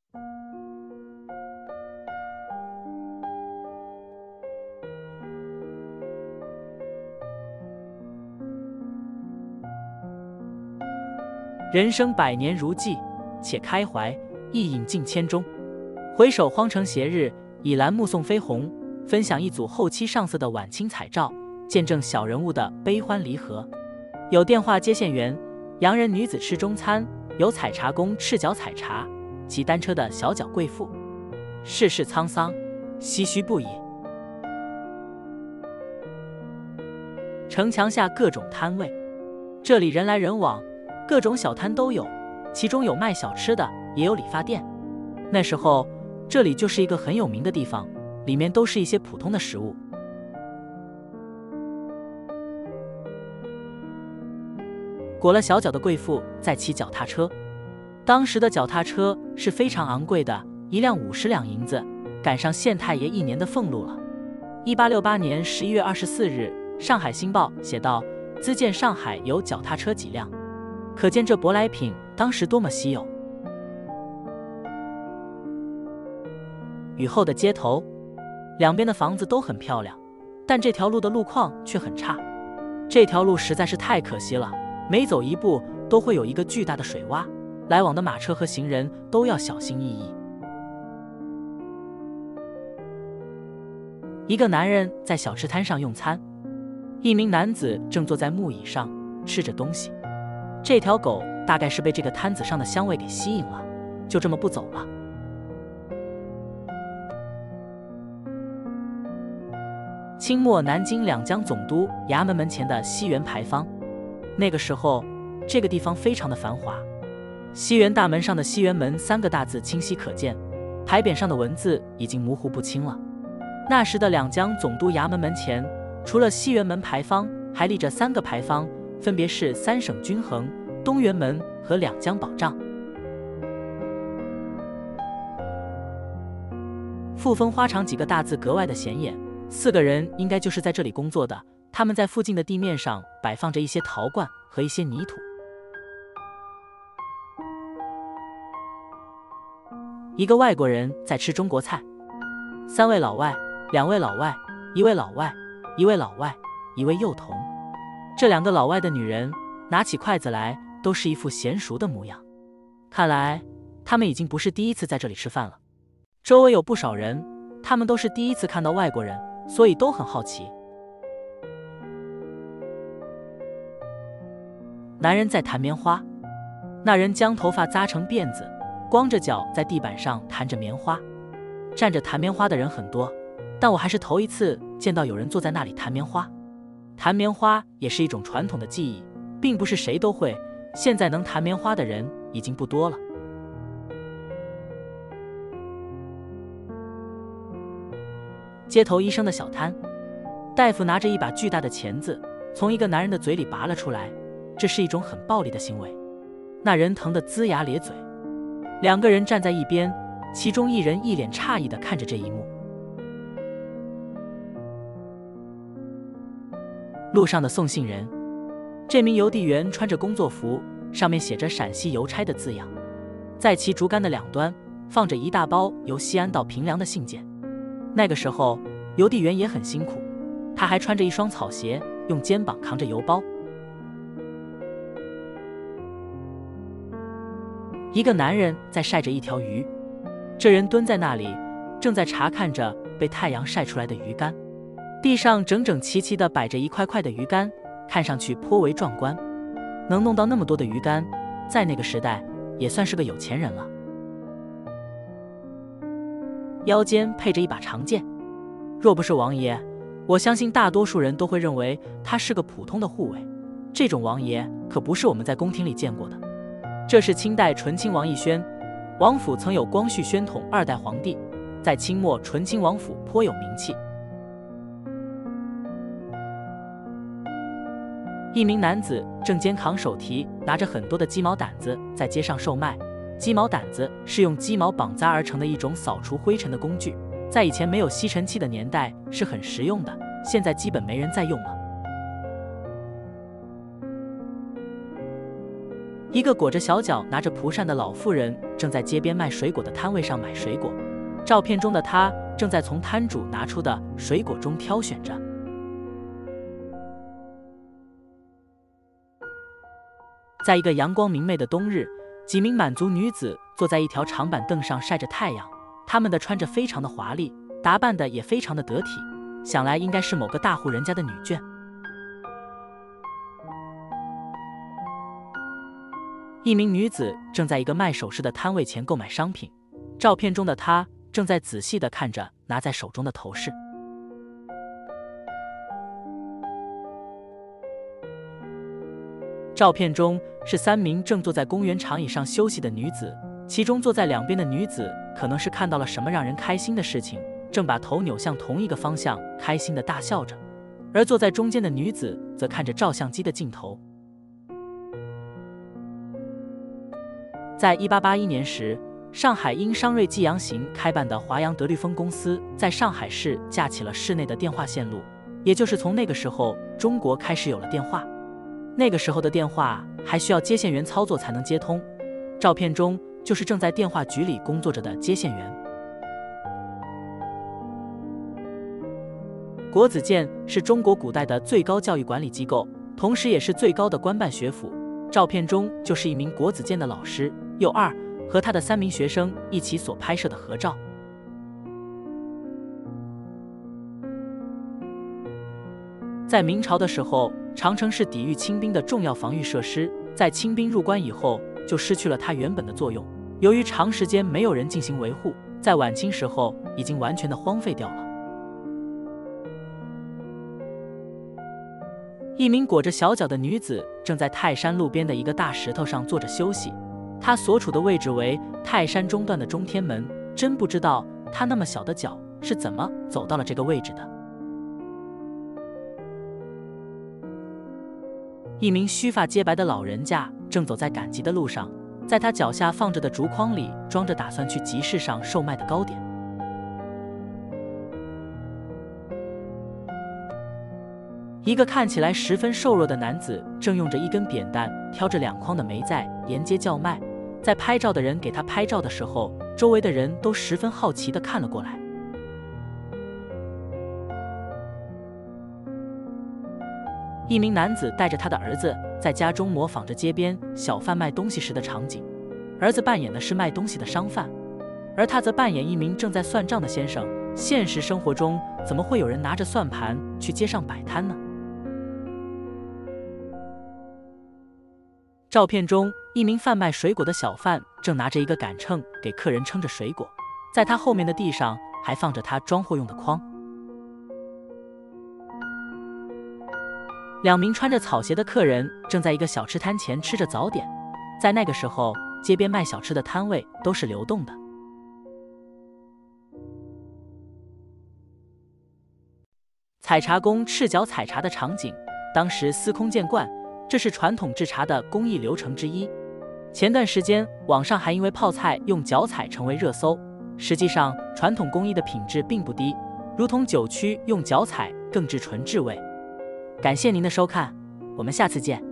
人生百年如寄，且开怀，意饮尽千钟。回首荒城斜日，倚栏目送飞鸿。分享一组后期上色的晚清彩照，见证小人物的悲欢离合。有电话接线员，洋人女子吃中餐；有采茶工赤脚采茶，骑单车的小脚贵妇。世事沧桑，唏嘘不已。城墙下各种摊位，这里人来人往，各种小摊都有，其中有卖小吃的，也有理发店。那时候这里就是一个很有名的地方，里面都是一些普通的食物。裹了小脚的贵妇在骑脚踏车，当时的脚踏车是非常昂贵的，一辆50两银子，赶上县太爷1年的俸禄了。1868年11月24日，上海新报写道：资见上海有脚踏车几辆，可见这舶来品当时多么稀有。雨后的街头，两边的房子都很漂亮，但这条路的路况却很差。这条路实在是太可惜了，每走一步都会有一个巨大的水洼，来往的马车和行人都要小心翼翼。一个男人在小吃摊上用餐，一名男子正坐在木椅上吃着东西。这条狗大概是被这个摊子上的香味给吸引了，就这么不走了。清末南京两江总督衙门门前的西园牌坊，那个时候这个地方非常的繁华。西园大门上的西园门3个大字清晰可见，牌匾上的文字已经模糊不清了。那时的两江总督衙门门前，除了西园门牌坊，还立着3个牌坊，分别是3省均衡、东园门和两江保障。富丰花场几个大字格外的显眼，4个人应该就是在这里工作的，他们在附近的地面上摆放着一些陶罐和一些泥土。一个外国人在吃中国菜，3位老外，2位老外，1位老外，1位老外，1位幼童。这2个老外的女人拿起筷子来，都是一副娴熟的模样，看来他们已经不是第一次在这里吃饭了。周围有不少人，他们都是第一次看到外国人，所以都很好奇。男人在弹棉花，那人将头发扎成辫子，光着脚在地板上弹着棉花。站着弹棉花的人很多，但我还是头一次见到有人坐在那里弹棉花。弹棉花也是一种传统的技艺，并不是谁都会，现在能弹棉花的人已经不多了。街头医生的小摊，大夫拿着一把巨大的钳子，从一个男人的嘴里拔了出来，这是一种很暴力的行为。那人疼得龇牙咧嘴，2个人站在一边，其中一人一脸诧异地看着这一幕。路上的送信人，这名邮递员穿着工作服，上面写着陕西邮差的字样，在其竹竿的2端放着一大包由西安到平凉的信件。那个时候邮递员也很辛苦，他还穿着一双草鞋，用肩膀扛着邮包。一个男人在晒着一条鱼，这人蹲在那里，正在查看着被太阳晒出来的鱼竿。地上整整齐齐地摆着一块块的鱼竿，看上去颇为壮观。能弄到那么多的鱼竿，在那个时代也算是个有钱人了。腰间配着一把长剑，若不是王爷，我相信大多数人都会认为他是个普通的护卫。这种王爷可不是我们在宫廷里见过的。这是清代醇亲王奕轩，王府曾有光绪宣统2代皇帝，在清末醇亲王府颇有名气。一名男子正肩扛手提，拿着很多的鸡毛掸子在街上售卖。鸡毛掸子是用鸡毛绑扎而成的一种扫除灰尘的工具，在以前没有吸尘器的年代是很实用的，现在基本没人再用了。 一个裹着小脚拿着蒲扇的老妇人正在街边卖水果的摊位上买水果，照片中的她正在从摊主拿出的水果中挑选着。在一个阳光明媚的冬日，几名满族女子坐在一条长板凳上晒着太阳，她们的穿着非常的华丽，打扮的也非常的得体，想来应该是某个大户人家的女眷。一名女子正在一个卖首饰的摊位前购买商品，照片中的她正在仔细地看着拿在手中的头饰。照片中是3名正坐在公园长椅上休息的女子，其中坐在两边的女子可能是看到了什么让人开心的事情，正把头扭向同一个方向，开心地大笑着，而坐在中间的女子则看着照相机的镜头。在1881年时，上海因商瑞济阳行开办的华阳德律风公司在上海市架起了市内的电话线路，也就是从那个时候，中国开始有了电话。那个时候的电话还需要接线员操作才能接通，照片中就是正在电话局里工作着的接线员。国子监是中国古代的最高教育管理机构，同时也是最高的官办学府。照片中就是一名国子监的老师幼二和他的3名学生一起所拍摄的合照。在明朝的时候，长城是抵御清兵的重要防御设施，在清兵入关以后就失去了它原本的作用，由于长时间没有人进行维护，在晚清时候已经完全的荒废掉了。一名裹着小脚的女子正在泰山路边的一个大石头上坐着休息，她所处的位置为泰山中段的中天门，真不知道她那么小的脚是怎么走到了这个位置的。一名须发皆白的老人家正走在赶集的路上，在他脚下放着的竹筐里装着打算去集市上售卖的糕点。一个看起来十分瘦弱的男子正用着一根扁担挑着2筐的煤在沿街叫卖，在拍照的人给他拍照的时候，周围的人都十分好奇地看了过来。一名男子带着他的儿子在家中模仿着街边小贩卖东西时的场景，儿子扮演的是卖东西的商贩，而他则扮演一名正在算账的先生。现实生活中怎么会有人拿着算盘去街上摆摊呢？照片中，一名贩卖水果的小贩正拿着一个杆秤给客人称着水果，在他后面的地上还放着他装货用的筐。2名穿着草鞋的客人正在一个小吃摊前吃着早点，在那个时候，街边卖小吃的摊位都是流动的。采茶工赤脚采茶的场景，当时司空见惯，这是传统制茶的工艺流程之一。前段时间，网上还因为泡菜用脚踩成为热搜。实际上，传统工艺的品质并不低，如同酒曲用脚踩更至纯质味。感谢您的收看，我们下次见。